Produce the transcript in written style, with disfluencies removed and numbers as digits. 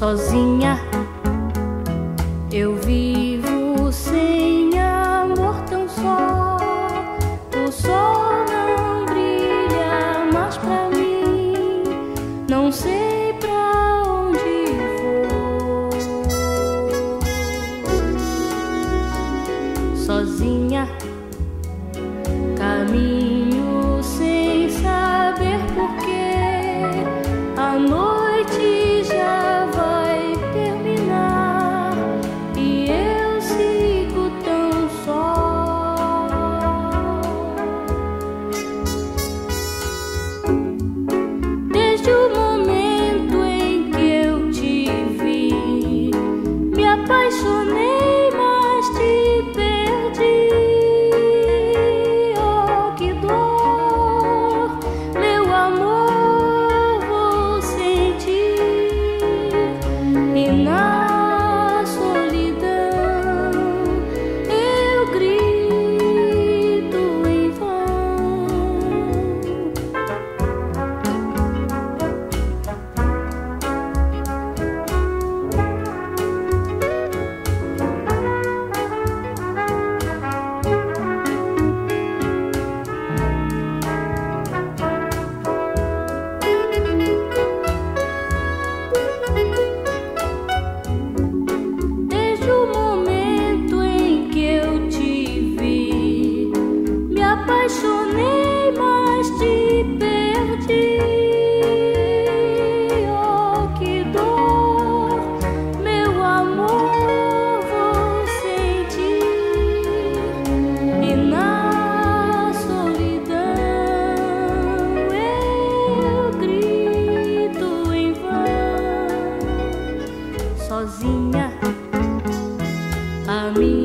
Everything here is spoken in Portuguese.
sozinha. Eu vivo sem amor tão só. O sol não brilha mais pra mim. Não sei pra onde vou. Sozinha, caminho sem saber porquê. A noite já vai terminar e eu sigo tão só. Desde o momento em que eu te vi, me apaixonei, mas te perdi. Oh, que dor, meu amor, vou sentir. E na solidão eu grito em vão. Desde o momento em que eu te vi, me apaixonei, mas te perdi. Oh, que dor, meu amor, vou sentir. E na solidão eu grito em vão. Sozinha, a minha